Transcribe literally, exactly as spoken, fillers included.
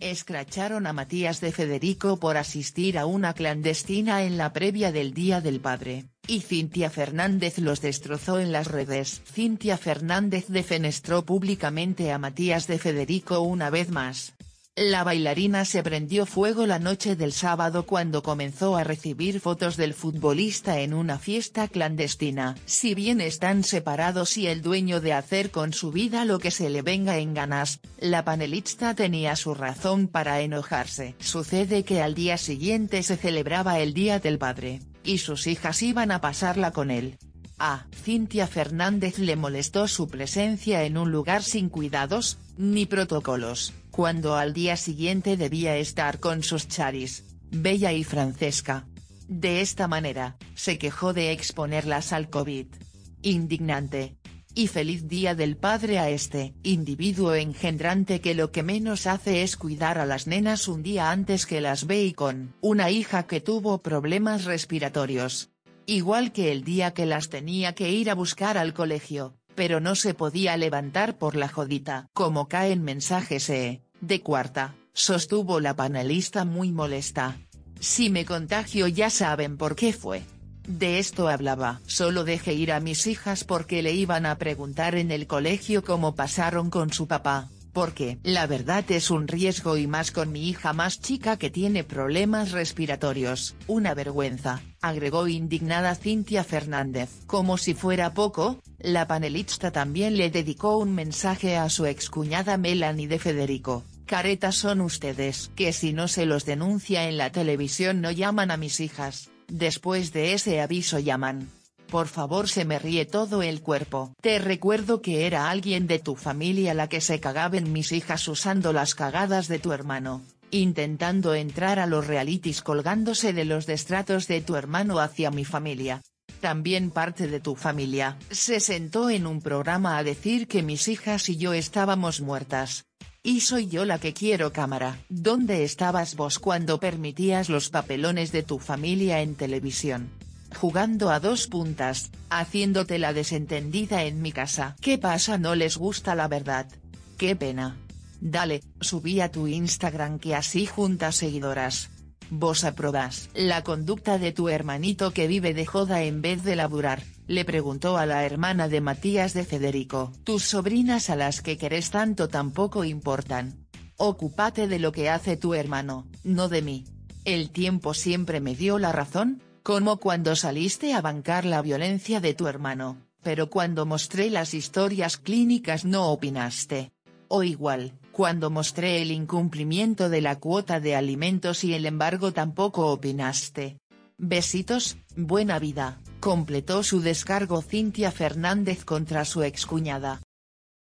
Escracharon a Matías de Federico por asistir a una clandestina en la previa del Día del Padre, y Cintia Fernández los destrozó en las redes. Cintia Fernández defenestró públicamente a Matías de Federico una vez más. La bailarina se prendió fuego la noche del sábado cuando comenzó a recibir fotos del futbolista en una fiesta clandestina. Si bien están separados y el dueño de hacer con su vida lo que se le venga en ganas, la panelista tenía su razón para enojarse. Sucede que al día siguiente se celebraba el Día del Padre, y sus hijas iban a pasarla con él. A Cintia Fernández le molestó su presencia en un lugar sin cuidados, ni protocolos, cuando al día siguiente debía estar con sus charis, Bella y Francesca. De esta manera, se quejó de exponerlas al COVID. Indignante. Y feliz Día del Padre a este individuo engendrante que lo que menos hace es cuidar a las nenas un día antes que las ve y con una hija que tuvo problemas respiratorios. Igual que el día que las tenía que ir a buscar al colegio, pero no se podía levantar por la jodita. Como caen mensajes eh, de cuarta, sostuvo la panelista muy molesta. Si me contagio ya saben por qué fue. De esto hablaba. Solo dejé ir a mis hijas porque le iban a preguntar en el colegio cómo pasaron con su papá. Porque la verdad es un riesgo y más con mi hija más chica que tiene problemas respiratorios. Una vergüenza, agregó indignada Cintia Fernández. Como si fuera poco, la panelista también le dedicó un mensaje a su excuñada Melanie de Federico. Caretas son ustedes que si no se los denuncia en la televisión no llaman a mis hijas, después de ese aviso llaman. Por favor, se me ríe todo el cuerpo. Te recuerdo que era alguien de tu familia la que se cagaba en mis hijas usando las cagadas de tu hermano, intentando entrar a los realities colgándose de los destratos de tu hermano hacia mi familia. También parte de tu familia se sentó en un programa a decir que mis hijas y yo estábamos muertas. Y soy yo la que quiero cámara. ¿Dónde estabas vos cuando permitías los papelones de tu familia en televisión? Jugando a dos puntas, haciéndote la desentendida en mi casa. ¿Qué pasa? ¿No les gusta la verdad? ¡Qué pena! Dale, subí a tu Instagram que así juntas seguidoras. ¿Vos aprobás la conducta de tu hermanito que vive de joda en vez de laburar? Le preguntó a la hermana de Matías de Federico. Tus sobrinas a las que querés tanto tampoco importan. Ocúpate de lo que hace tu hermano, no de mí. El tiempo siempre me dio la razón. Como cuando saliste a bancar la violencia de tu hermano, pero cuando mostré las historias clínicas no opinaste. O igual, cuando mostré el incumplimiento de la cuota de alimentos y el embargo tampoco opinaste. Besitos, buena vida, completó su descargo Cintia Fernández contra su excuñada.